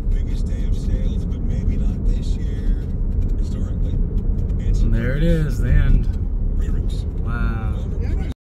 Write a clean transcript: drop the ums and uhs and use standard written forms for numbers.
biggest day of sales, but maybe not this year. Historically. And there it is, the end.